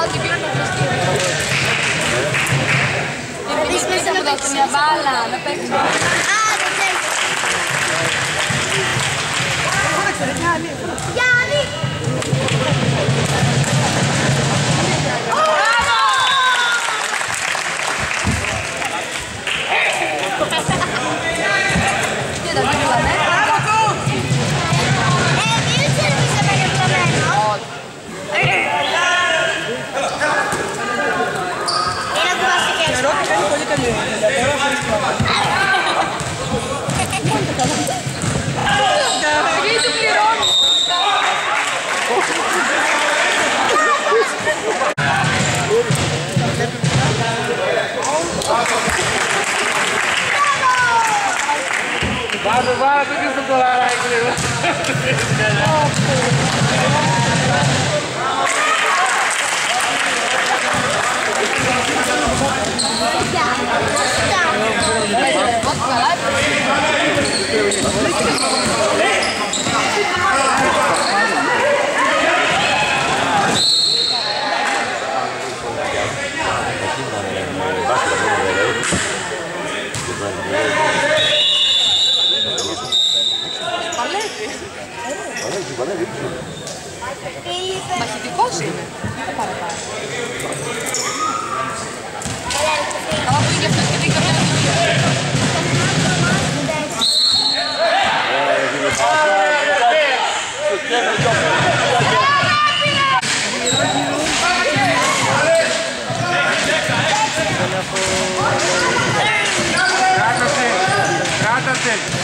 την πήρα το φρεσκείο. Επίσης μέσα να δώσω μια μπάλα, να παίξω. Α, δεν θέλεις. Γιάννη! Τι δεν πήγαμε. Μην ξέρεις να είναι πλωμένο. Είναι κουβαστικές. Νερό και κάνει πολύ καλή. Γιατί του πληρώνω. Βάζω το και στο κολαράκι λίγο. Μαχητικός είναι. Δεν θα παραπάνω. Καλά που είναι αυτός και δεν καμία Κράτασε!